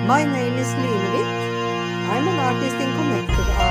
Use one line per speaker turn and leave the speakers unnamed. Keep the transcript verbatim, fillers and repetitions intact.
My name is Line Witt. I'm an artist in Connected Art.